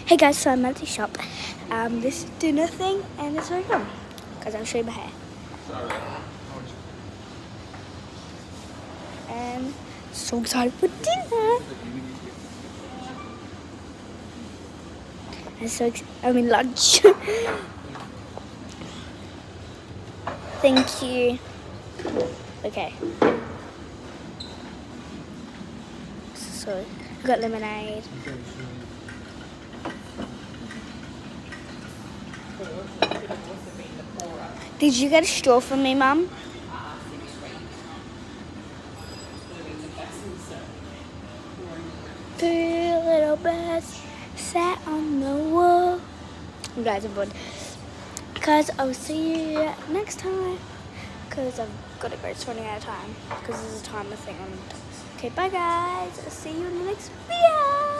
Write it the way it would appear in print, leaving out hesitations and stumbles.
Hey guys, so I'm at the shop. This is dinner thing, and it's very fun because I'll show you my hair. And so excited for dinner. Lunch. Thank you. Okay. So I got lemonade. Did you get a straw for me, Mum? Three little birds sat on the wall. You guys are bored. Because I'll see you next time. Because I've got to go. It's running out of time. Because there's a timer thing on. Okay, bye guys. I'll see you in the next video.